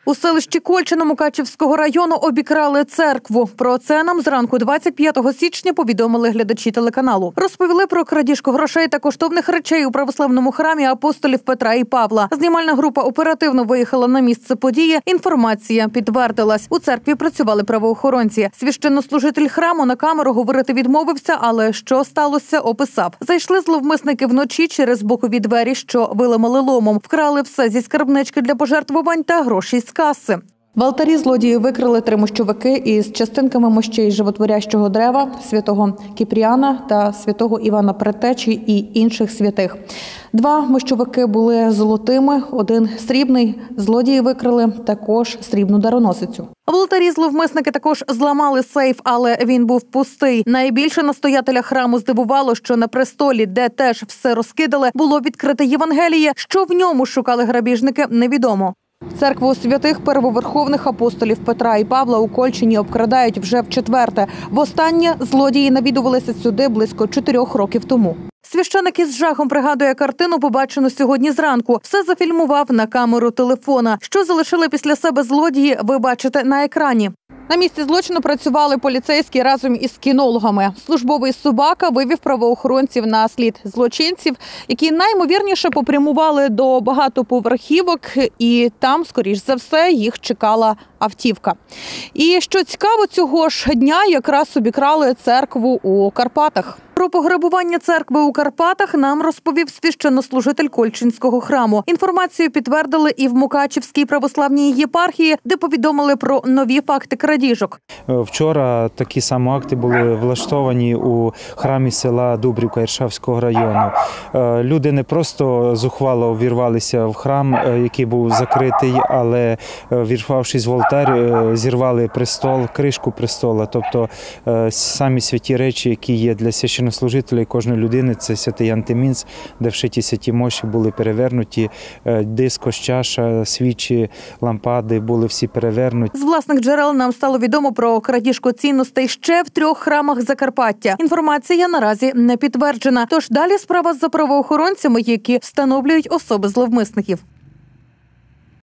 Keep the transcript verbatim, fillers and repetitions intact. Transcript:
У селищі Кольчино Мукачівського району обікрали церкву. Про це нам зранку двадцять п'ятого січня повідомили глядачі телеканалу. Розповіли про крадіжку грошей та коштовних речей у православному храмі апостолів Петра і Павла. Знімальна група оперативно виїхала на місце події. Інформація підтвердилась. У церкві працювали правоохоронці. Священнослужитель храму на камеру говорити відмовився, але що сталося, описав. Зайшли зловмисники вночі через бокові двері, що виламали ломом. Вкрали все зі скарбнички для пожертвувань та гроші з каси. В алтарі злодії викрили три мощовики із частинками мощей животворящого дерева, святого Кіпріана та святого Івана Предтечі і інших святих. Два мощовики були золотими, один срібний. Злодії викрили також срібну дароносицю. В алтарі зловмисники також зламали сейф, але він був пустий. Найбільше настоятеля храму здивувало, що на престолі, де теж все розкидали, було відкрите Євангеліє. Що в ньому шукали грабіжники, невідомо. Церкву святих первоверховних апостолів Петра і Павла у Кольчині обкрадають вже вчетверте. Востаннє злодії навідувалися сюди близько чотирьох років тому. Священик із жахом пригадує картину, побачену сьогодні зранку. Все зафільмував на камеру телефона. Що залишили після себе злодії, ви бачите на екрані. На місці злочину працювали поліцейські разом із кінологами. Службовий собака вивів правоохоронців на слід злочинців, які найімовірніше попрямували до багатоповерхівок, і там, скоріш за все, їх чекала автівка. І що цікаво, цього ж дня якраз обікрали церкву у Карпатах. Про пограбування церкви у Карпатах нам розповів священнослужитель Кольчинського храму. Інформацію підтвердили і в Мукачівській православній єпархії, де повідомили про нові факти крадіжок. Вчора такі самі акти були влаштовані у храмі села Дубрівка Іршавського району. Люди не просто зухвало ввірвалися в храм, який був закритий, але, ввірвавшись в алтар, зірвали престол, кришку престола. Тобто самі святі речі, які є для священнослужителя служителя і кожної людини, це святий антимінц, де вшиті святі мощі були перевернуті, дискос, чаша, свічі, лампади були всі перевернуті. З власних джерел нам стало відомо про крадіжку цінностей ще в трьох храмах Закарпаття. Інформація наразі не підтверджена. Тож далі справа за правоохоронцями, які встановлюють особи зловмисників.